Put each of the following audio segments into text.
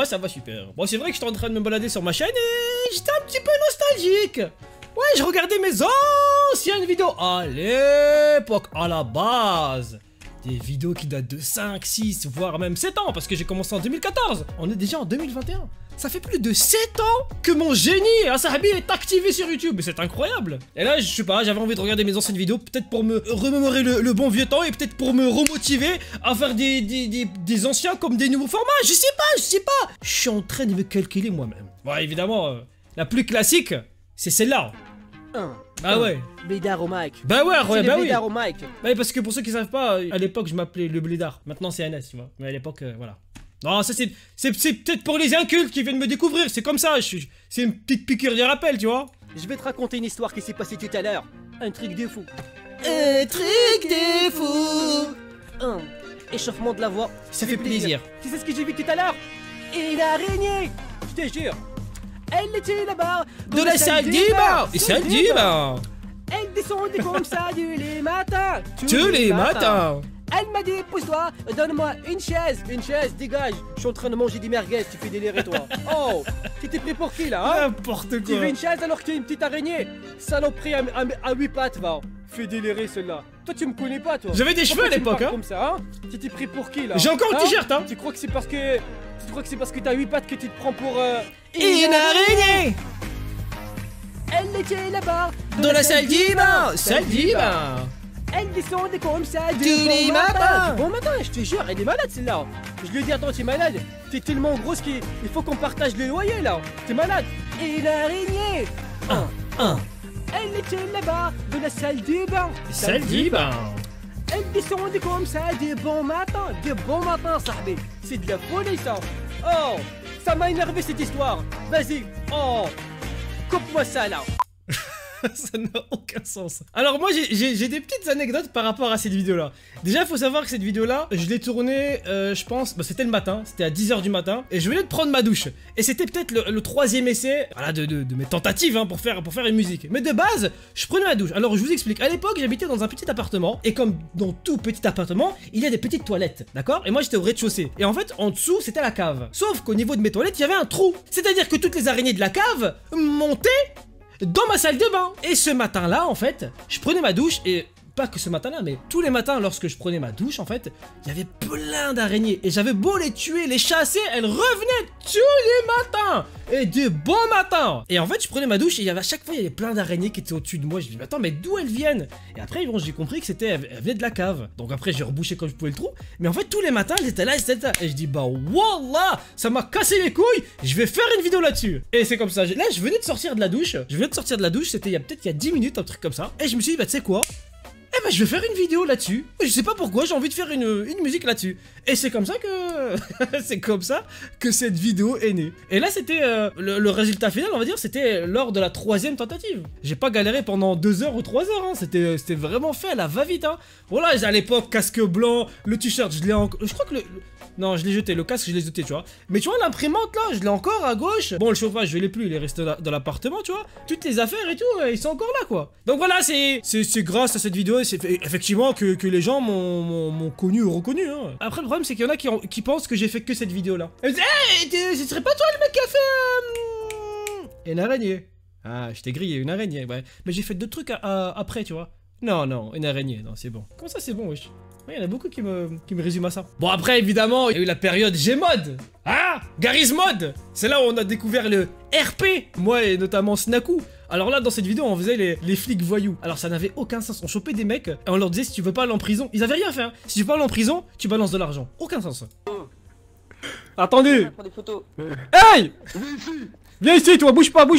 ça va super. Bon, c'est vrai que j'étais en train de me balader sur ma chaîne et j'étais un petit peu nostalgique. Ouais, je regardais mes anciennes vidéos à l'époque, à la base. Des vidéos qui datent de 5, 6, voire même 7 ans, parce que j'ai commencé en 2014. On est déjà en 2021. Ça fait plus de 7 ans que mon génie Asahabi est activé sur YouTube. Et c'est incroyable. Et là, je sais pas, j'avais envie de regarder mes anciennes vidéos, peut-être pour me remémorer le bon vieux temps et peut-être pour me remotiver à faire des anciens comme des nouveaux formats. Je sais pas. Je suis en train de me calculer moi-même. Bon, évidemment, la plus classique, c'est celle-là. Bah ouais. Blédard au mic. Bah ouais, bah oui. Blédard au mic. Bah parce que pour ceux qui savent pas, à l'époque je m'appelais le Blédard. Maintenant c'est NS, tu vois. Mais à l'époque, voilà. Non, ça c'est peut-être pour les incultes qui viennent me découvrir. C'est comme ça. C'est une petite piqûre de rappel, tu vois. Je vais te raconter une histoire qui s'est passée tout à l'heure. Un truc de fou. Un truc de fou. Échauffement de la voix. Ça fait plaisir. Tu sais ce que j'ai vu tout à l'heure? Une araignée. Je te jure. Elle était là-bas. De la salle du bain. Salle du bain. Elle descendait comme ça tous les matins. Tous les matins. Elle m'a dit, pousse-toi, donne-moi une chaise. Une chaise, dégage. Je suis en train de manger des merguez, tu fais délirer toi. Oh, tu t'es pris pour qui là, hein? N'importe quoi. Tu veux une chaise alors que tu es une petite araignée? Saloperie à 8 pattes, va. Fais délirer celle-là. Toi, tu me connais pas, toi. J'avais des cheveux à l'époque, hein. Comme ça, hein? Tu t'es pris pour qui là? J'ai encore un t-shirt, hein. Tu crois que c'est parce que... t'as 8 pattes que tu te prends pour... Une araignée. Elle était là-bas. Dans la salle du bain. Salle du bain. Elle descendait comme ça tous les matins. Bon matin, je te jure, elle est malade celle-là. Je lui ai dit, attends, t'es malade. T'es tellement grosse qu'il faut qu'on partage le loyer là. T'es malade. Et l'araignée. Elle était là-bas, de la salle du bain. Salle du bain. Elle descendait comme ça de bon matin. De bon matin, sahbi. C'est de la folie ça. Oh, ça m'a énervé cette histoire. Vas-y, oh, coupe-moi ça là. Ça n'a aucun sens. Alors moi j'ai des petites anecdotes par rapport à cette vidéo là. Déjà faut savoir que cette vidéo là, je l'ai tournée je pense, bah, c'était le matin, c'était à 10 h du matin. Et je venais de prendre ma douche. Et c'était peut-être le troisième essai, voilà, de mes tentatives hein, pour faire une musique. Mais de base, je prenais ma douche. Alors je vous explique, à l'époque j'habitais dans un petit appartement. Et comme dans tout petit appartement, il y a des petites toilettes, d'accord? Et moi j'étais au rez-de-chaussée. Et en fait en dessous c'était la cave. Sauf qu'au niveau de mes toilettes il y avait un trou. C'est-à-dire que toutes les araignées de la cave montaient dans ma salle de bain. Et ce matin-là, en fait, je prenais ma douche et... Pas que ce matin-là, mais tous les matins, lorsque je prenais ma douche, en fait, il y avait plein d'araignées. Et j'avais beau les tuer, les chasser, elles revenaient tous les matins. Et de bons matins. Et en fait, je prenais ma douche et il y avait à chaque fois, il y avait plein d'araignées qui étaient au-dessus de moi. Je me dis, mais attends, mais d'où elles viennent? Et après, bon, j'ai compris que elles venaient de la cave. Donc après, j'ai rebouché comme je pouvais le trou. Mais en fait, tous les matins, elles étaient là, elles étaient là. Et je dis, bah, wallah, ça m'a cassé les couilles. Je vais faire une vidéo là-dessus. Et c'est comme ça. Là, je venais de sortir de la douche. C'était peut-être il y a 10 minutes, un truc comme ça. Et je me suis dit, bah, tu sais quoi? Eh ben je vais faire une vidéo là-dessus. Je sais pas pourquoi, j'ai envie de faire une musique là-dessus. Et c'est comme ça que... c'est comme ça que cette vidéo est née. Et là c'était le résultat final, on va dire, c'était lors de la 3e tentative. J'ai pas galéré pendant 2 heures ou 3 heures, hein. C'était vraiment fait à la va-vite, hein. Voilà, à l'époque, casque blanc, le t-shirt, je l'ai encore... Je crois que non, je l'ai jeté, le casque je l'ai jeté, tu vois. Mais tu vois, l'imprimante là, je l'ai encore à gauche. Bon, le chauffage, je l'ai plus, il est resté dans l'appartement, tu vois. Toutes les affaires et tout, ils sont encore là, quoi. Donc voilà, c'est grâce à cette vidéo, c'est effectivement que les gens m'ont connu ou reconnu, hein. Après, le problème, c'est qu'il y en a qui pensent que j'ai fait que cette vidéo là. Hey, ce serait pas toi le mec qui a fait. Une araignée. Ah, je t'ai grillé, une araignée, ouais. Mais j'ai fait d'autres trucs après, tu vois. Non, une araignée, non, c'est bon. Comment ça, c'est bon, wesh? Il y en a beaucoup qui me résument à ça. Bon, après, évidemment, il y a eu la période Gmod. Ah, Garry's Mod. C'est là où on a découvert le RP. Moi et notamment Snaku. Alors là, dans cette vidéo, on faisait les flics voyous. Alors ça n'avait aucun sens. On chopait des mecs et on leur disait, si tu veux pas aller en prison, ils avaient rien fait, hein. Si tu veux pas aller en prison, tu balances de l'argent. Aucun sens. Attendez. Hey, viens ici, toi, bouge pas,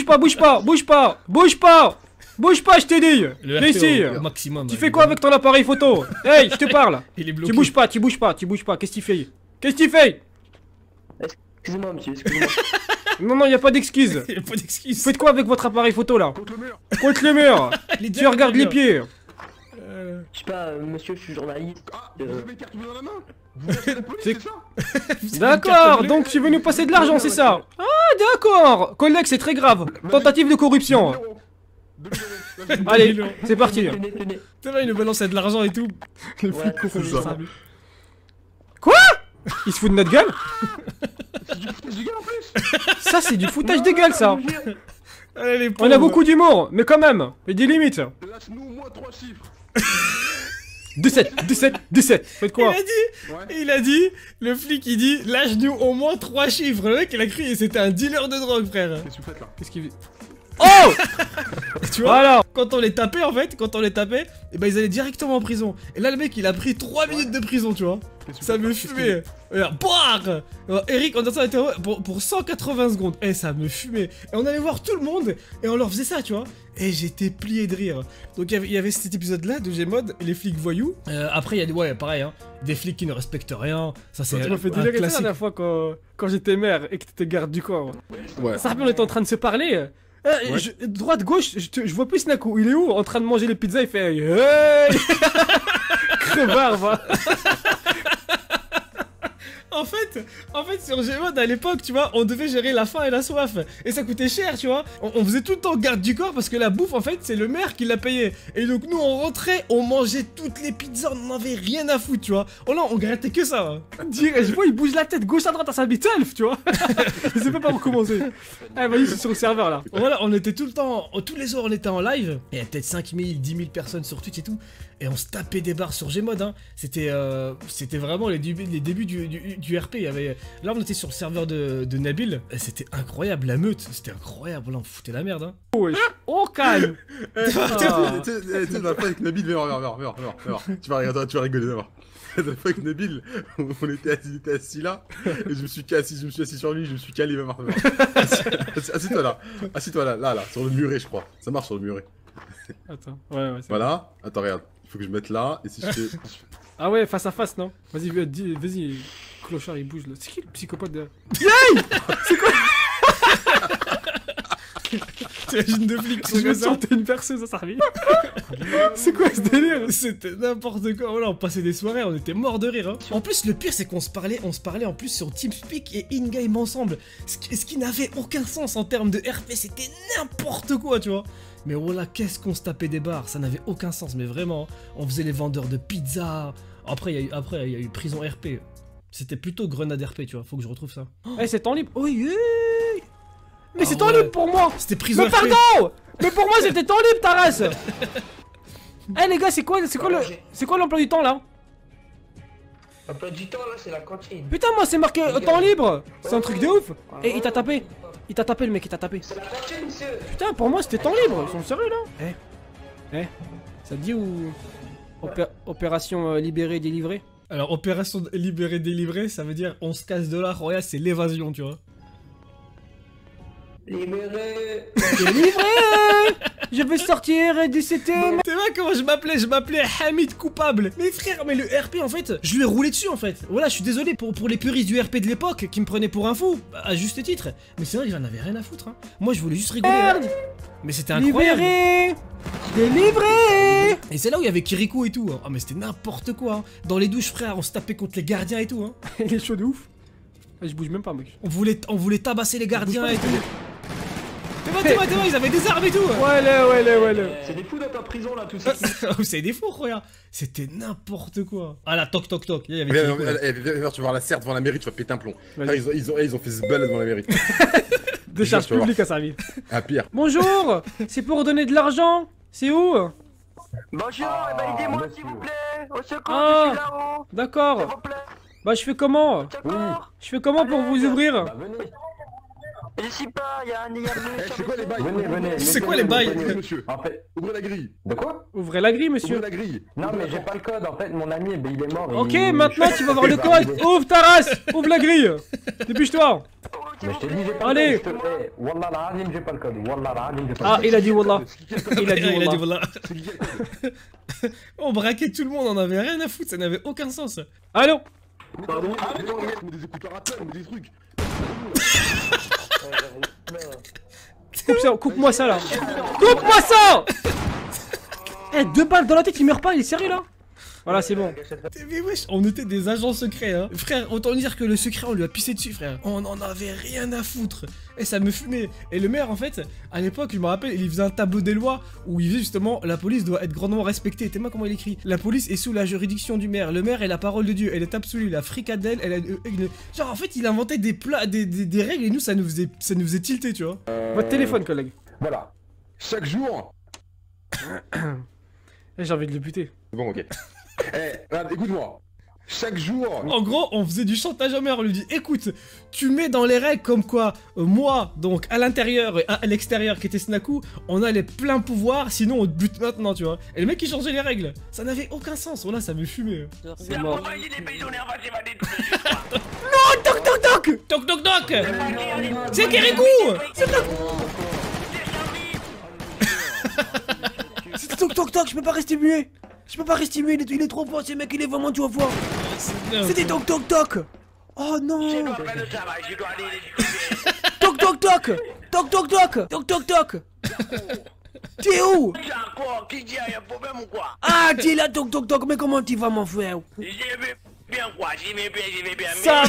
je t'ai dit. Viens ici. Maximum. Tu fais quoi avec ton appareil photo? Hey, je te parle. Il est bloqué. Tu bouges pas. Qu'est-ce qu'il fait? Excusez-moi, monsieur, excusez-moi. Non, y a pas d'excuse. Il y a pas d'excuse. Faites quoi avec votre appareil photo là? Contre le mur. Tu regardes les pieds. Je sais pas, monsieur, je suis journaliste. Vous avez carte bleue dans la main? Vous êtes la police, c'est ça? D'accord, donc tu veux nous passer de l'argent, c'est ça? Ah, d'accord. Collègue, c'est très grave. Tentative de corruption. Allez, c'est parti. Tenez. Il nous balançait de l'argent et tout. Ouais, Quoi? Il se fout de notre gueule? du foutage de gueule en plus. Ça, c'est du foutage de gueule, ça. Allez, les On pauvres. a beaucoup d'humour, mais quand même, il y a des limites. Lâche-nous au moins 3 chiffres. 17. Faites quoi? Ouais. Il a dit, le flic il dit, lâche-nous au moins 3 chiffres. Le mec il a cru, c'était un dealer de drogue, frère. Qu'est-ce que vous faites là? Qu'est-ce qu'il... Oh! Tu vois, Voilà. quand on les tapait en fait, et ben ils allaient directement en prison. Et là le mec il a pris 3 minutes de prison, tu vois. Qu'est-ce que Ça vous me faites là? fumait. Regarde, boire. Eric, on était pour 180 secondes. Eh, ça me fumait. Et on allait voir tout le monde et on leur faisait ça, tu vois. Et j'étais plié de rire. Donc il y avait cet épisode-là de Gmod, les flics voyous. Après il y a des, ouais, pareil, hein, des flics qui ne respectent rien. Ça c'est Tu m'as fait un délirer ça la classique. dernière fois quand j'étais maire et que t'étais garde du corps. Ouais. Ça rappelle, on était en train de se parler. Droite, gauche, je vois plus Snaku. Il est où? En train de manger les pizzas, il fait hey. Crevard, va. En fait, sur Gmod à l'époque, tu vois, on devait gérer la faim et la soif. Et ça coûtait cher, tu vois. On faisait tout le temps garde du corps parce que la bouffe, en fait, c'est le maire qui l'a payé. Et donc, nous, on rentrait, on mangeait toutes les pizzas, on n'en avait rien à foutre, tu vois. Oh là, on grattait que ça. Hein. Je vois, il bouge la tête gauche à droite à sa bite elf, tu vois. Je sais pas par où commencer. Eh, vas-y, c'est sur le serveur là. Voilà, on était tout le temps, tous les soirs, on était en live. Et il y a peut-être 5000, 10 000 personnes sur Twitch et tout. Et on se tapait des barres sur Gmod, hein. C'était vraiment les débuts du RP. Il y avait... Là, on était sur le serveur de Nabil. Et c'était incroyable, la meute. C'était incroyable. Là, on foutait la merde, hein. Oh, calme. Tu sais, la fois avec Nabil, viens. Tu vas rigoler d'abord. La fois avec Nabil, on était assis là, et je me suis assis sur lui, je me suis calé, va voir. Assis-toi là, sur le muret, je crois. Ça marche sur le muret. Attends, ouais, c'est Voilà, attends, regarde. Il faut que je mette là, et si je fais. Ah ouais, face à face, non? Vas-y, clochard, il bouge là. C'est qui le psychopathe derrière? T'imagines deux flics qui Je sont vais comme ça. sortir une perceuse à sa vie. C'est quoi ce délire? C'était n'importe quoi. Voilà, on passait des soirées, on était morts de rire. Hein. En plus, le pire, c'est qu'on se parlait en plus sur TeamSpeak et in-game ensemble. Ce qui n'avait aucun sens en termes de RP, c'était n'importe quoi, tu vois. Mais voilà, qu'est-ce qu'on se tapait des barres, ça n'avait aucun sens, mais vraiment. On faisait les vendeurs de pizza. Après, il y a eu prison RP. C'était plutôt grenade RP, tu vois. Faut que je retrouve ça. Eh, c'est temps libre. Oui, mais Ah c'est temps ouais. libre pour moi. C'était prison Mais RP. pardon. Mais pour moi, c'était temps libre, ta race. Eh les gars, c'est quoi l'emploi du temps là? L'emploi du temps là, c'est la cantine. Putain, moi c'est marqué temps libre. C'est un truc de ouf. Et il t'a tapé. Il t'a tapé, le mec, il t'a tapé. C'est la cantine, monsieur. Putain, pour moi c'était temps libre. Ils sont sérieux là? Ça te dit ou opération libérée délivrée? Alors, opération libérée délivrée, ça veut dire on se casse de là. Royal, c'est l'évasion, tu vois. Libéré. Délivré. Je veux sortir du CT. Tu vois comment je m'appelais Hamid Coupable. Mais frère, mais le RP en fait, je lui ai roulé dessus en fait. Voilà, je suis désolé pour les puristes du RP de l'époque qui me prenaient pour un fou, à juste titre. Mais c'est vrai que j'en avais rien à foutre. Hein. Moi, je voulais juste rigoler. Merde. Mais c'était incroyable. Libéré. Délivré. Et c'est là où il y avait Kirikou et tout. Hein. Oh, mais c'était n'importe quoi. Hein. Dans les douches, frère, on se tapait contre les gardiens et tout. Hein. Il est chaud de ouf. Je bouge même pas, mec. On voulait tabasser les gardiens et tout. T'es vrai, ils avaient des armes et tout. Ouais. C'est des fous d'être en prison là, tout ça. C'est des fous, regarde. C'était n'importe quoi. Ah là, toc. Il y avait Viens, Kirikou, là. viens, tu vas voir la serre devant la mairie, tu vas péter un plomb. Vas-y. Ils ont fait ce bal devant la mairie. Décharge tu vas voir. publique à servir. Ah, pire. Bonjour. C'est pour donner de l'argent. C'est où? Bonjour, eh ben aidez-moi s'il vous plaît. Au secours, Ah. je suis là-haut. S'il D'accord. vous plaît. Bah je fais comment? Au secours. Je fais comment pour vous ouvrir? Je sais pas, il y a un. C'est quoi les bails? Venez. C'est quoi les bails? Monsieur, En fait, ouvrez la grille. de quoi? Ouvrez la grille, monsieur. Ouvrez la grille. Non, mais j'ai pas le code. En fait, mon ami, ben, il est mort. Ok, il- maintenant tu vas voir le code. Ouvre ta race. Ouvre la grille. Dépêche-toi. Mais je t'ai dit, j'ai pas Allez. le code. Eh, Wallah l'azim, j'ai pas le code. Wallah l'azim, j'ai pas Ah, le code. il a dit wallah. Il a dit Il a dit wallah. voilà. C'est qui qui a le code? On braquait tout le monde, on avait rien à foutre, ça n'avait aucun sens. Allô? Pardon? Mais des écouteurs à terre, mais des trucs. Coupe-moi ça là. Coupe-moi ça. Eh, 2 balles dans la tête, il meurt pas, il est sérieux là? Voilà, c'est bon. Mais wesh, on était des agents secrets, hein. Frère, autant dire que le secret, on lui a pissé dessus, frère. On en avait rien à foutre. Et ça me fumait. Et le maire, en fait, à l'époque, je me rappelle, il faisait un tableau des lois où il disait justement la police doit être grandement respectée. T'es moi comment il écrit? La police est sous la juridiction du maire. Le maire est la parole de Dieu. Elle est absolue. La fricadelle, elle a genre, en fait, il inventait des plats, des règles et nous, ça nous faisait tilter, tu vois. Votre téléphone, collègue. Voilà. Chaque jour. J'ai envie de le buter. Bon, ok. Regarde, écoute-moi. Chaque jour. En gros, on faisait du chantage au maire, on lui dit écoute, tu mets dans les règles comme quoi moi, donc à l'intérieur et à l'extérieur qui était Snaku, on a les pleins pouvoirs, sinon on te bute maintenant, tu vois. Et le mec il changeait les règles, ça n'avait aucun sens, voilà, ça me fumait. C'est mort. Non, toc toc toc. Toc toc toc. C'est Kirikou. C'était toc toc toc, je peux pas rester muet. Je peux pas rester muet, il est trop fort, ce mec, il est vraiment du fort. C'était toc toc toc. Oh non. Toc toc toc. Toc toc toc. Toc toc toc. T'es où? Ah, t'es là, toc toc toc, mais comment tu vas, mon frère? J'y vais bien quoi, j'y vais bien. Ça.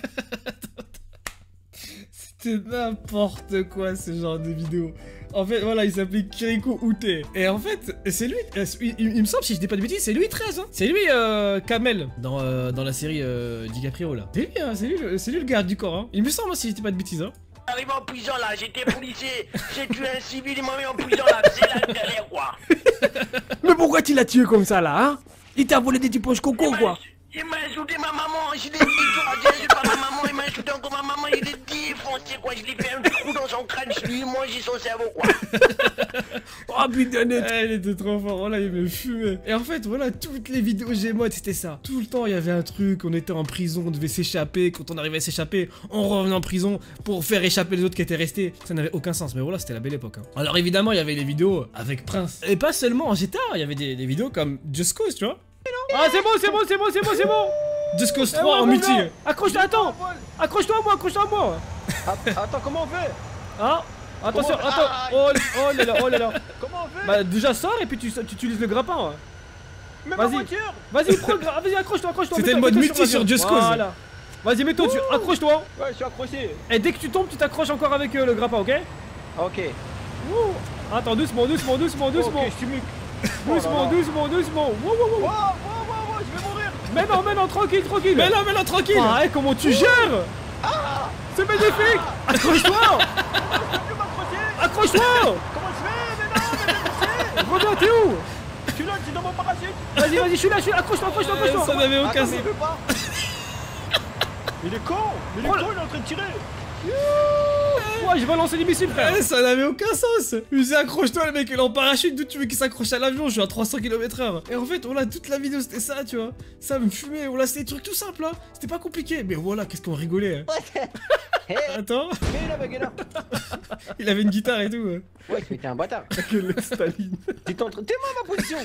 C'était n'importe quoi ce genre de vidéo. En fait, voilà, il s'appelait Kirikou Ute. Et en fait, c'est lui, il me semble, si je dis pas de bêtises, c'est lui 13. Hein. C'est lui, Kamel, dans la série DiCaprio, là. C'est lui, hein, c'est lui le garde du corps. Hein. Il me semble, si je dis pas de bêtises. Hein. J'arrive en prison là, j'étais policier, j'ai tué un civil, il m'a mis en prison là, c'est la galère quoi. Mais pourquoi tu l'as tué comme ça, là, hein? Il t'a volé des petits poches coco, quoi. Il m'a insulté ma maman, je l'ai dit, j'ai insulté ma maman, il m'a insulté encore ma maman, il est défoncé quoi, je l'ai fait un trou dans son crâne, je lui ai mangé son cerveau quoi. Oh putain net. Il était trop fort, voilà, il me fumait. Et en fait, voilà, toutes les vidéos Gmod, c'était ça. Tout le temps, il y avait un truc, on était en prison, on devait s'échapper, quand on arrivait à s'échapper, on revenait en prison pour faire échapper les autres qui étaient restés. Ça n'avait aucun sens, mais voilà, c'était la belle époque. Hein. Alors évidemment, il y avait les vidéos avec Prince. Et pas seulement en GTA, il y avait des vidéos comme Just Cause, tu vois. Ah, c'est bon. Just Cause 3 en multi. Accroche-toi, attends. Accroche-toi à moi. Attends, comment on fait? Hein? Attention, Comment- attends. Ah, Oh là là. Comment on fait? Bah déjà sors et puis tu utilises le grappin. Hein. Mais ma vas-y. voiture! Vas-y, prends le grappin. Vas-y, accroche-toi. C'était mets-toi- le mode mets-toi multi sur l'avion. Just Cause. Voilà. Vas-y, mets-toi dessus. Accroche-toi. Ouais, je suis accroché. Et dès que tu tombes, tu t'accroches encore avec le grappin, ok? Ok. Ouh. Attends, doucement. Ok, je suis mieux. Doucement. Wow. Wow, je vais mourir! Mais non, tranquille. Mais non, tranquille. Ah, hey, comment tu gères? C'est magnifique. Accroche-toi. Je peux m'accrocher! Accroche-toi. Comment je fais? Mais non, Reviens, t'es où? je suis là, je suis dans mon parachute! Vas-y, je suis là. Accroche-toi. Ça n'avait aucun Attends, sens. mais il veut pas! Il est con! Il est en train de tirer! Ouais, je vais lancer des missiles, frère. Ça n'avait aucun sens. Il disait accroche-toi, le mec il est en parachute, d'où tu veux qu'il s'accroche à l'avion, je suis à 300 km/h. Et en fait, voilà, toute la vidéo c'était ça, tu vois. Ça me fumait, voilà, c'était des trucs tout simples, hein. C'était pas compliqué, mais voilà, qu'est-ce qu'on rigolait. Hein. Attends, Gagnant! il avait une guitare et tout. Ouais, mais t'es un bâtard! Que le Staline. T'es moi ma position!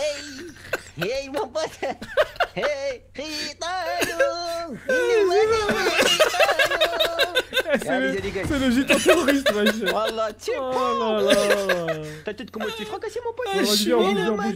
Hey, mon pote! Hey, Ritano! C'est le gitan terroriste, wesh. Voilà, tiens! Oh là là. Ta tête, comment tu es fracassé, mon pote? Je suis bouge, en bouge.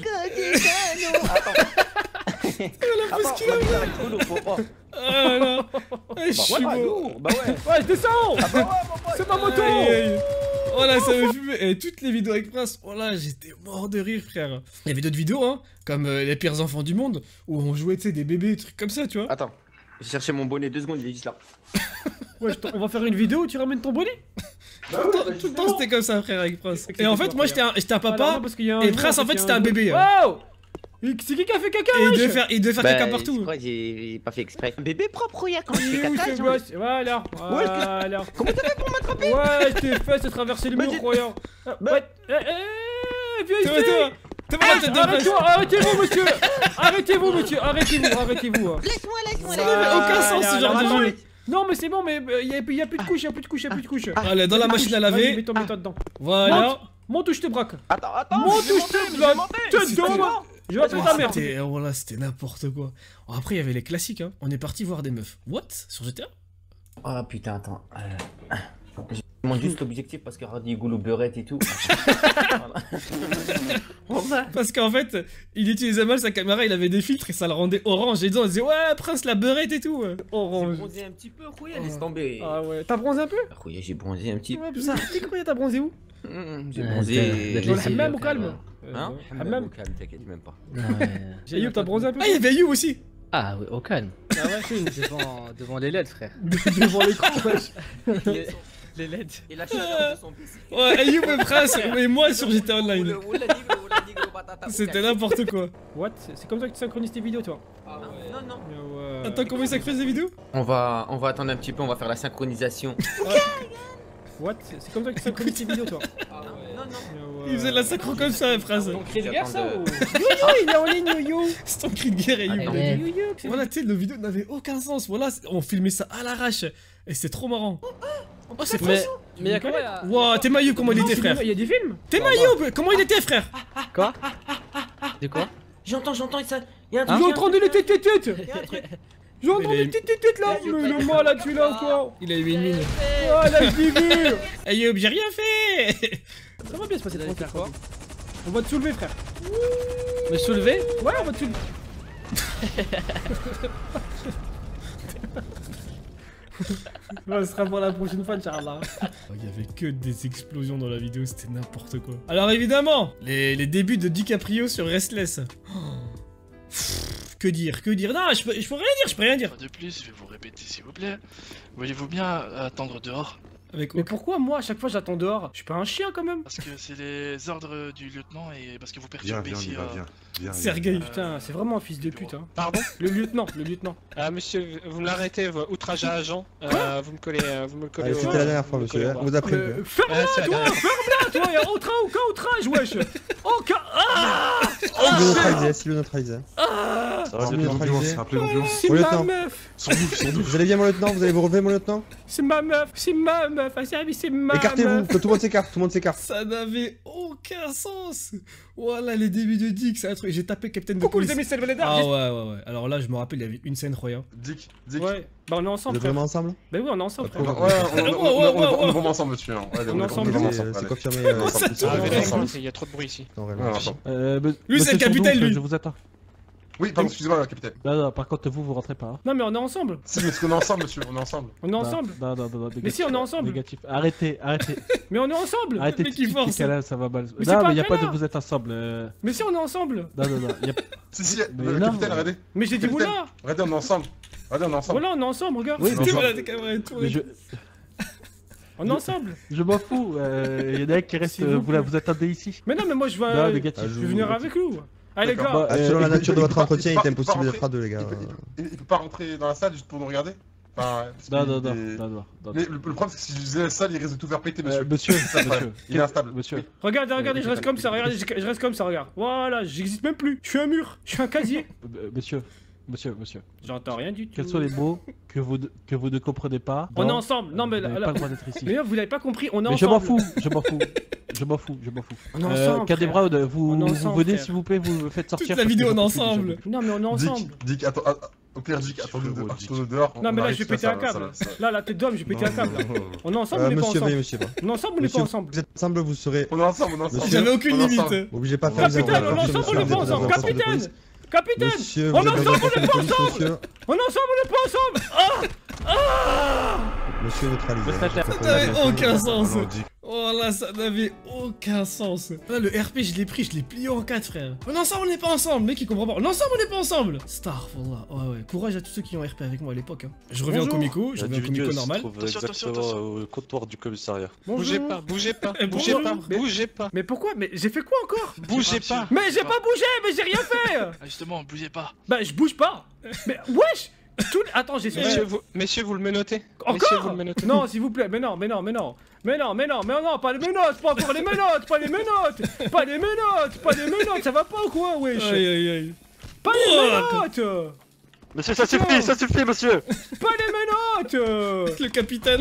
Attends, qu'il a ça va être relou, faut pas. Ah là. Je suis Ouais, beau. lourd, bah ouais! Ouais, je descends. Ah bah ouais, mon pote! C'est ma moto. Aïe, aïe. Oh là, ça me fumait. Et toutes les vidéos avec Prince, oh là, j'étais mort de rire, frère. Il y avait d'autres vidéos, hein, comme les pires enfants du monde, où on jouait, tu sais, des bébés, des trucs comme ça, tu vois. Attends, j'ai cherché mon bonnet 2 secondes, il est juste là. Ouais, on va faire une vidéo où tu ramènes ton bonnet. Tout le temps, c'était comme ça, frère, avec Prince. Et en fait, moi, j'étais un papa, parce qu'il y a un et jour, Prince, en fait, il y a c'était un un bébé. Wow. C'est qui a fait caca, Et il wesh? devait faire caca partout. Crois que j'ai pas fait exprès. Un bébé propre, regarde quand je fais Il est où, caca. ce gosse? Voilà. Comment t'as fait pour m'attraper? Ouais, je t'ai fait, c'est traverser le mur, croyant. Ouais. Viens Toi, ici. t'as pas la tête de Prince. Arrêtez-vous, monsieur. Arrêtez-vous. Laisse-moi. Ça n'avait aucun sens, ce genre de jeu. Non, mais c'est bon, mais il y a plus de couches, Allez, dans la machine à Vas-y, laver. mets-toi dedans. Voilà. Monte ou je te braque. Attends, Monte je ou vais je te monter, braque. je vais monter. Je vais appeler ta mère. Voilà, c'était n'importe quoi. Bon, après, il y avait les classiques, hein. On est parti voir des meufs. What? Sur GTA? Oh putain, attends. Je demande juste l'objectif parce que Hardy goulou beurette et tout. Parce qu'en fait, il utilisait mal sa caméra, il avait des filtres et ça le rendait orange. Et on disait ouais, Prince la beurette et tout. Orange. J'ai bronzé un petit peu, Rouya, laisse tomber. Ah ouais, t'as bronzé un peu? Rouya, j'ai bronzé un petit peu. Ouais, putain, t'es quoi, t'as bronzé où? J'ai bronzé. Dans le hammam au calme? Hein? Hammam? Au calme, t'inquiète même pas. Ayoub, t'as bronzé un peu? Ah, il y avait You aussi. Ah oui, au calme. Ah ouais, Devant les LED, frère. devant l'écran, wesh. Les LED. Et la chaleur de son PC. Ouais, Ayou et Prince, et moi sur GTA Online. C'était n'importe quoi. What? C'est comme ça que tu synchronises tes vidéos, toi? Ah ouais. Non, non. Ouais. Attends, comment ça crée des vidéos? On va attendre un petit peu, on va faire la synchronisation. What? C'est comme ça que tu synchronises tes vidéos, toi? Ah ouais. Non, non. Il faisait la synchro comme ça, Prince. Ton cri de guerre, ça J'attends ou? Yo-yo, il est en ligne, yo-yo! C'est ton cri de guerre, Ayou. Attends. Yo-yo, Voilà, tu sais, nos vidéos n'avaient aucun sens. Voilà, on filmait ça à l'arrache. Et c'est trop marrant. Oh, c'est Prince. Mais y'a quoi? Wow, t'es Maillot, comment il était, frère? Il y a des films? T'es Maillot, comment il était, frère? Quoi? De quoi? J'entends, ça. Il y a un Il est truc. en train de les têtes. Il y a un truc. J'entends des têtes là! Mais le mal là, tu l'as encore! Il a eu une mine. Oh là, je l'ai vu! Ayou, j'ai rien fait. Ça va bien se passer dans faire quoi? On va te soulever, frère! Me soulever? Ouais, on va te soulever! Ouais, ce sera pour la prochaine fois, Inch'Allah. Il y avait que des explosions dans la vidéo, c'était n'importe quoi. Alors évidemment, les débuts de DiCaprio sur Restless. Oh. Que dire? Non, je peux rien dire. De plus, je vais vous répéter s'il vous plaît. Voyez-vous bien attendre dehors? Avec Mais pourquoi moi, à chaque fois, j'attends dehors? Je suis pas un chien quand même? Parce que c'est les ordres du lieutenant et parce que vous Viens, perturbez viens, on y ici. va, viens. Sergueï. Putain, c'est vraiment un fils de pute, hein. Pardon? Le lieutenant. Ah monsieur, vous me l'arrêtez, outrage à agent. Vous me collez, Allez, c'était la dernière fois, monsieur. On vous a prévenu. Ferme-la, c'est la toi! dernière Ferme-la, toi! Y'a aucun outrage, wesh! Aucun. Ah! Il le neutralisé, s'il le neutralisé. Rappelez l'ambulance, rappelez l'ambulance. C'est Au ma lieutenant. meuf! Sans nous. Vous allez bien, mon lieutenant? Vous allez vous relever, mon lieutenant? C'est ma meuf! Ah, c'est ma Écartez-vous, meuf! que tout le monde s'écarte, tout le monde s'écarte. Ça n'avait aucun sens. Voilà les débuts de Dick, c'est un truc. J'ai tapé Captain de Coucou les police. amis, c'est le Valedar! Ah ouais. Alors là, je me rappelle, il y avait une scène royale. Dick. Ouais, bah on est Vous ensemble, êtes frère. vraiment ensemble? Bah oui, on est ensemble, Pas frère. trop. On est vraiment ensemble, monsieur. On est ensemble, C'est confirmé. ça c'est- Ah, Ouais, mais ouais. non, il y a trop de bruit ici. Non, réellement. Lui, c'est le capitaine, lui. Je vous attends. Oui, pardon, excusez-moi, capitaine. Non, par contre, vous rentrez pas. Non, mais on est ensemble. Si, mais on est ensemble, monsieur, on est ensemble. On est ensemble. Non, Mais si, on est ensemble. Négatif. Arrêtez. Mais on est ensemble. Arrêtez mec, de il force. là, ça va mal. Mais c'est Non, pas mais y a un pas de connard. vous êtes ensemble. Mais si, on est ensemble. Non, y a Si, Mais le non. capitaine, regardez. Mais j'ai dit Capitaine. oula. Regardez, on est ensemble. Regardez, on est ensemble. Voilà, on est ensemble, regarde. Oui, C'était non, voilà, des caméras et tout. Mais On est ensemble. je m'en fous. Y en a un qui reste. S'il vous plaît. Vous attendez ici. Mais non, mais moi je Non, vais. négatif. Je vais venir avec nous. Allez, les D'accord. gars. Ah, selon la nature de votre peut pas- entretien, il il peut est pas impossible d'être rentrer. à deux, les gars. Il peut pas rentrer dans la salle juste pour nous regarder. Enfin, parce Non. que Mais le problème, c'est que si je faisais la salle, il risque de tout faire péter, monsieur. Monsieur, C'est ça le problème. Il est instable. Monsieur. Regardez, je reste comme ça. Regardez, je reste comme ça, regarde. Voilà, j'existe même plus. Je suis un mur. Je suis un casier. Monsieur. J'entends rien du tout. Quels sont les mots que vous ne comprenez pas? On est dans- ensemble. Non, mais Vous n'avez là. pas le droit d'être ici. Mais là, vous l'avez pas compris. On est Mais je ensemble. m'en fous. On est ensemble. Cadet frère. Brown, vous On est ensemble, venez frère. s'il vous plaît, vous me faites sortir. Toute la parce que vidéo, on est j'en peux plus, ensemble. Non, mais on est ensemble. Dick, attends, au pire, Dick, attendez dehors. Non, mais là, je vais péter un ça, câble. ça. Là, la tête d'homme, je vais péter un câble. là. On est ensemble ou on est pas Monsieur, ensemble? veuillez, monsieur. On est ensemble ou on est pas Monsieur, ensemble? vous êtes ensemble, vous serez On est ensemble, on est ensemble. Monsieur, J'avais aucune on est limite. ensemble. obligé de pas faire Capitaine, on est ensemble ou on est pas ensemble? Capitaine! Capitaine! Monsieur, On vous est avez ensemble, besoin on est de pas police, ensemble! monsieur. On est ensemble, on est pas ensemble! Monsieur neutralisé. Prestataire. Ça n'avait aucun sens. Oh non, Dick. Oh là, ça n'avait aucun sens. Là, le RP, je l'ai pris, je l'ai plié en 4, frère. On est ensemble, on n'est pas ensemble. Mec, il comprend pas. On est ensemble, on n'est pas ensemble. Starfallah. Ouais. Courage à tous ceux qui ont RP avec moi à l'époque. Hein. Je reviens au Comico, normal. Attention. au comptoir du commissariat. Bougez Bonjour. pas, bougez pas. Mais pourquoi? Mais j'ai fait quoi encore? Bougez pas. Mais j'ai pas bougé, mais j'ai rien fait! Ah, justement, bougez pas. Bah, je bouge pas! Mais wesh! Attends, j'ai Messieurs, vous le menottez. Encore? Non, s'il vous plaît, mais non, pas les menottes, pas encore les menottes, pas les menottes, ça va pas ou quoi, wesh? Aïe. Pas les menottes! Monsieur, ça suffit, monsieur. Pas les menottes! Le capitaine.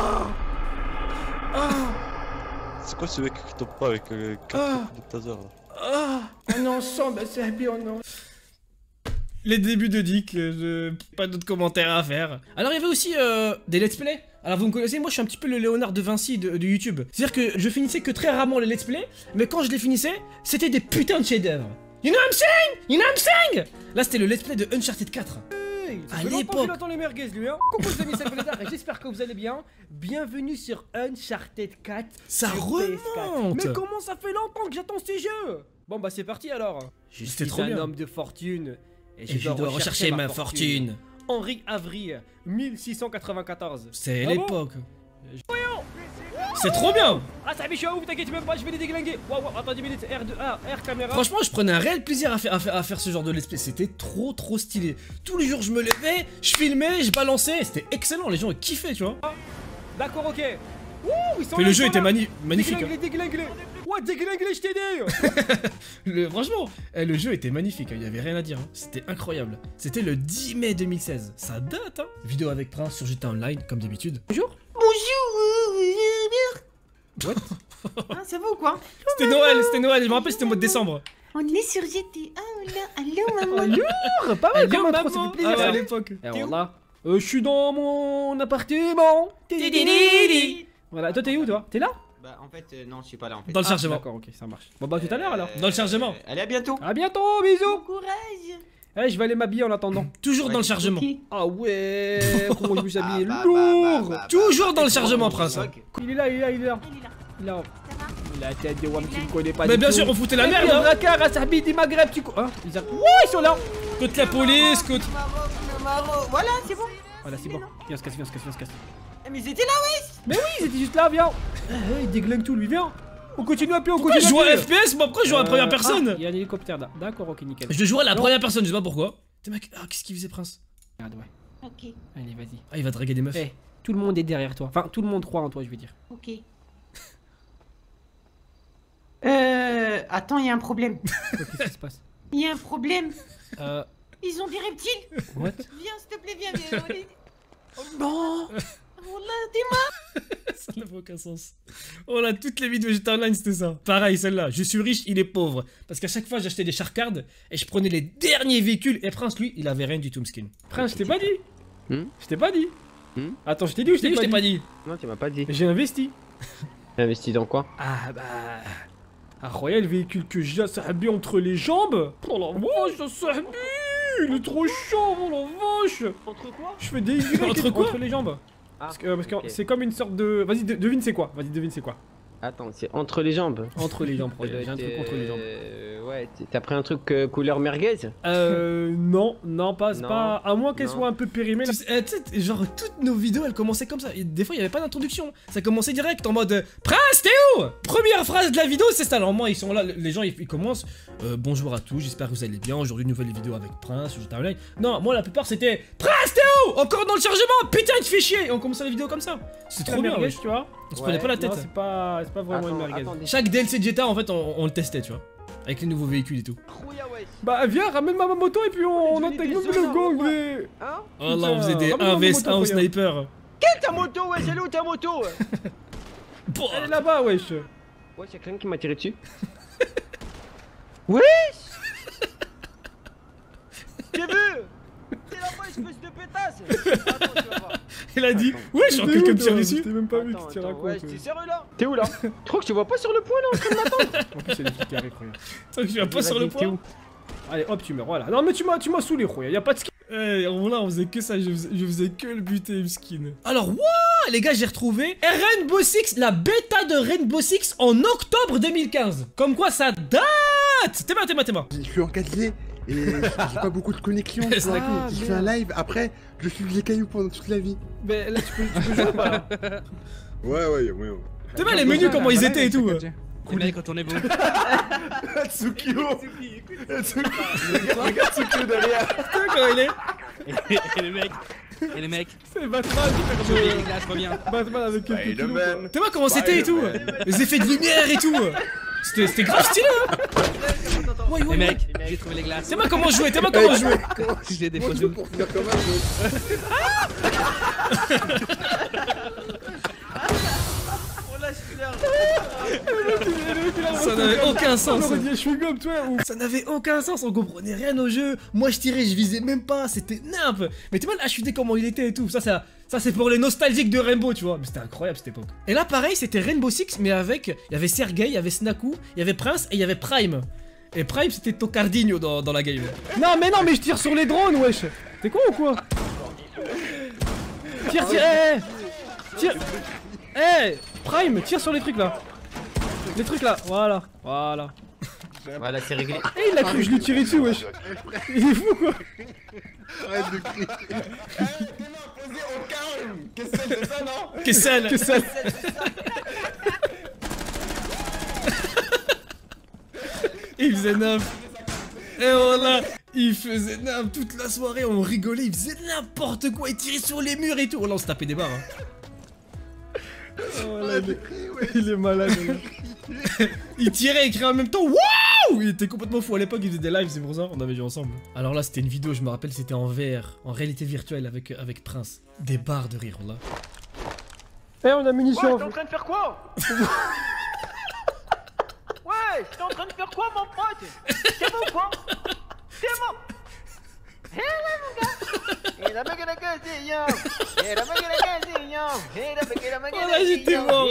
C'est quoi ce mec qui tombe pas avec 4 de taser là? On est ensemble, c'est happy, on est Les débuts de Dick, pas d'autres commentaires à faire. Alors il y avait aussi des let's play. Alors vous me connaissez, moi je suis un petit peu le Léonard de Vinci de YouTube. C'est-à-dire que je finissais que très rarement les let's play, mais quand je les finissais, c'était des putains de chefs-d'œuvre. You know what I'm saying? You know what I'm saying? Là c'était le let's play de Uncharted 4. À l'époque. Il attend les merguez lui hein. Coucou les amis, c'est Léonard et j'espère que vous allez bien. Bienvenue sur Uncharted 4. Ça sur remonte. PS4. Mais comment ça fait longtemps que j'attends ces jeux? Bon bah c'est parti alors. Je C'était suis trop un bien. homme de fortune. Et je dois rechercher ma fortune. Henri Avril, 1694. C'est Ah l'époque. C'est trop bien. Ah ça je suis à ouf, t'inquiète même pas, je vais les déglinguer. Waouh, attends 10 minutes, R caméra. Franchement, je prenais un réel plaisir à faire ce genre de let's play. C'était trop stylé. Tous les jours, je me levais, je filmais, je balançais. C'était excellent. Les gens kiffaient, tu vois. D'accord, ok. Ouh, ils sont Mais là, le ils jeu sont était là. magnifique. Déglingue-les. Ouais, déglingue-les, je t'ai dit. Franchement, le jeu était magnifique. Il y avait rien à dire. Hein. C'était incroyable. C'était le 10 mai 2016. Ça date, hein. Vidéo avec Prince sur GTA Online, comme d'habitude. Bonjour. What? Ah, ça va ou quoi? C'était Noël. Je me rappelle, c'était au mois de décembre. On est sur GTA. Oh là, allô maman. Lourd, pas mal comme intro, ça maman. fait plaisir. Ah ouais, ça. à l'époque. Et voilà. Je suis dans mon appartement. Voilà, toi t'es où toi? T'es là? Bah en fait non je suis pas là en fait. Dans le chargement. D'accord, ok, ça marche. Bon bah tout à l'heure alors. Dans le chargement. Allez à bientôt. À bientôt, bisous. Bon courage. Eh, je vais aller m'habiller en attendant. Toujours dans le chargement. Ah ouais, comment je me suis habillé bah, lourd. Toujours dans le chargement, Prince. Il est là. Il est là. La tête de Wam, tu me connais pas. Mais du bien tout. sûr, on foutait la merde. Le Hein. braquard à Sahbi du Maghreb, tu quoi? Ils sont là. Côte la police, côte. Voilà, c'est bon. Voilà, c'est bon. Viens, on se casse. Mais ils étaient là, ouais. Mais oui, ils étaient juste là, viens. Il déglingue tout, lui, viens. On continue à pied, Pourquoi je joue à FPS, moi? Pourquoi je joue à la première Ah, personne? il y a un hélicoptère là. D'accord, ok, nickel. Je jouais à la Non. première personne, je sais pas pourquoi. T'es mec, qu'est-ce qu'il faisait, Prince? Regarde, ouais. Ok, Allez, vas-y. Ah, il va draguer des meufs. Eh, tout le monde est derrière toi. Enfin, tout le monde croit en toi, je veux dire. ok. Attends, il y a un problème. Qu'est-ce qui se passe? Il y a un problème. Euh. Ils ont des reptiles. What? Viens, s'il te plaît, viens. Non. Voilà, dis-moi. Ça n'avait aucun sens. Oh là, toutes les vidéos GTA Online, c'était ça. Pareil, celle-là. Je suis riche, il est pauvre. Parce qu'à chaque fois, j'achetais des charcards et je prenais les derniers véhicules. Et Prince, lui, il avait rien du tout, skin. Prince, je t'ai pas dit. Hmm? Je t'ai pas dit. Hmm? Attends, je t'ai dit ou je t'ai pas dit? Non tu m'as pas dit. J'ai investi. Investi dans quoi? Ah bah. Incroyable, le véhicule que j'ai, ça a bien entre les jambes. Oh la vache, ça a bien. Il est trop chaud, oh la vache. Entre quoi? Je fais des Entre quoi? entre les jambes. Ah, Parce que ok. c'est comme une sorte de. Vas-y, devine c'est quoi. Vas-y, devine c'est quoi. Attends, c'est entre les jambes. Entre les jambes, j'ai un truc entre les jambes. Ouais, t'as pris un truc couleur merguez? Non, pas, c'est Non. pas. À moins qu'elle Non. soit un peu périmée. Tu sais, genre, toutes nos vidéos, elles commençaient comme ça. Et des fois, il n'y avait pas d'introduction. Ça commençait direct en mode Prince, t'es où? Première phrase de la vidéo, c'est ça. Normalement, ils sont là, les gens, ils commencent. Bonjour à tous, j'espère que vous allez bien. Aujourd'hui, une nouvelle vidéo avec Prince sur GTA Online. Non, moi, la plupart, c'était Prince, t'es où? Encore dans le chargement? Putain, tu fais chier. Et on commençait la vidéo comme ça. C'est trop bien, merguez, wesh. tu vois. On se prenait pas la tête. Non, c'est pas vraiment une merguez. Chaque DLC de GTA, en fait, on le testait, tu vois. Avec les nouveaux véhicules et tout. Bah, viens, ramène-moi ma moto et puis on intègre le gang, mais. Oh là, on faisait des Ramène-moi 1 ma vs moto, 1 au regarde. sniper. Quelle ta moto, ouais, c'est où ta moto? Elle est là-bas, wesh. Ouais, y'a quelqu'un qui m'a tiré dessus. J'ai vu. C'est là-bas, espèce de pétasse. Attends, tu vas voir. Il a dit ouais, je suis quelqu'un me tire dessus. T'es même pas vu Attends, que tu racontes. Ouais, t'es sérieux là? T'es où là? Tu crois que tu vois pas sur le point là en train de m'attendre? En plus, c'est des trucs qui arrivent, regarde. Tant que je viens pas sur le point. Allez, hop, tu meurs, voilà. Non, mais tu m'as saoulé, Roya. Y'a pas de skin. Eh, là, on faisait que ça, je faisais que le buter, skin. Alors, waouh, les gars, j'ai retrouvé Rainbow Six, la bêta de Rainbow Six en octobre 2015. Comme quoi, ça date. T'es mal. Je suis en 4G et j'ai pas beaucoup de connexion. Tu vois. Si je fais un live, après, je suis les cailloux pendant toute la vie. Mais là, tu peux jouer ou pas là? Ouais. T'es mal les menus, comment ils étaient et tout. Les mecs, retournez-vous. Tsukio Regarde Tsukio derrière. Putain, quand il est. Et les mecs, C'est Batman qui je fait les glaces, reviens. Batman avec quelques kilos. quoi. T'es mal comment c'était et tout. Les effets de lumière et tout. C'était grave stylé, hein. Les mecs, j'ai trouvé les glaces. T'es mal comment jouer, Je l'ai déposé. Pour finir comme un Ça n'avait aucun sens. Je suis comme toi ou... Ça n'avait aucun sens, on comprenait rien au jeu. Moi je tirais, je visais même pas, c'était nimp. Mais tu vois l'HUD comment il était et tout. Ça c'est pour les nostalgiques de Rainbow, tu vois. Mais c'était incroyable cette époque. Et là pareil, c'était Rainbow Six, mais avec, il y avait Sergei, il y avait Snaku, il y avait Prince et il y avait Prime. Et Prime c'était Tocardinho dans la game. Non mais je tire sur les drones, wesh. T'es con ou quoi? Tire, tire. Prime, tire sur les trucs là. Les trucs là, voilà. Voilà, c'est réglé. Il a cru que je lui tirais dessus, wesh. Il est fou quoi. Arrête de crier. Kessel, c'est ça, non? Kessel. Il faisait neuf. Et voilà, il faisait neuf toute la soirée, on rigolait, il faisait n'importe quoi, il tirait sur les murs et tout. Oh là, on se tapait des barres. Hein. Oh là, il est malade. Il tirait et criait en même temps. Waouh! Il était complètement fou à l'époque, il faisait des lives, c'est pour ça, on avait joué ensemble. Alors là, c'était une vidéo, je me rappelle, c'était en VR, en réalité virtuelle avec Prince. Des barres de rire, là. On a munitions. Ouais, t'es en train de faire quoi? Ouais, t'es en train de faire quoi, mon pote? T'es bon quoi? T'es bon? Hé là, mon gars! Hé là, mec, la gueule, c'est yon! Hé là, mec, la gueule, c'est yon! Hé là, mec, la gueule, oh là, j'étais mort!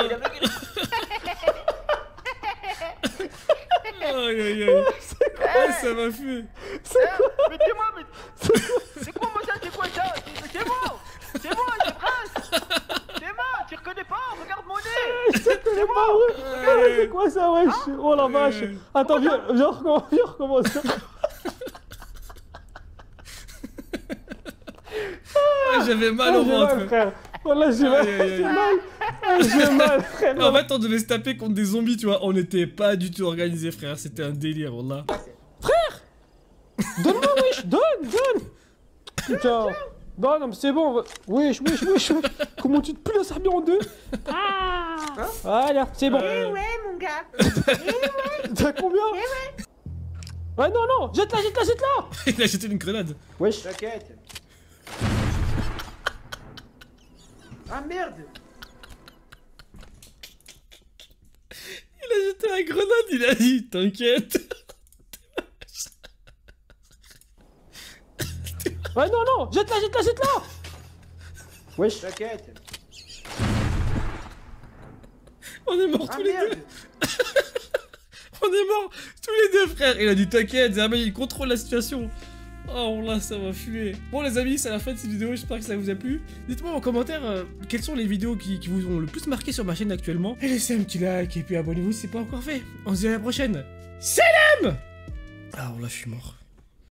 Aïe aïe aïe! Ça m'a fait! Mais dis-moi, mais... C'est quoi, moi, ça? C'est quoi, ça? C'est moi! C'est moi, c'est Prince! C'est moi! Tu reconnais pas? Regarde mon nez! Je reconnais pas, ouais! C'est quoi ça, wesh? Oh la vache! Attends, viens, recommence! J'avais mal au ventre, frère! Oh là, j'ai mal! J'ai mal, frère! En fait, on devait se taper contre des zombies, tu vois. On n'était pas du tout organisé, frère. C'était un délire, wallah. Frère! Donne-moi, wesh! Donne! Putain! Non, mais c'est bon! Wesh! Comment tu te plies la sarbie en deux? Ah! Voilà, c'est bon! Eh ouais, mon gars! T'as combien? Eh ouais! Ouais, non! Jette-la! Il a jeté une grenade. Wesh! T'inquiète! Ah merde! Il a jeté la grenade, il a dit t'inquiète. Ouais, non! Jette-la! Wesh! T'inquiète! On est morts Ah tous les merde! deux. On est morts tous les deux, frère. Il a dit t'inquiète, Zermain, il contrôle la situation. Oh là, ça m'a fumé. Bon les amis, c'est la fin de cette vidéo, j'espère que ça vous a plu. Dites-moi en commentaire quelles sont les vidéos qui vous ont le plus marqué sur ma chaîne actuellement. Et laissez un petit like et puis abonnez-vous si c'est pas encore fait. On se dit à la prochaine. Salam! Ah là, je suis mort.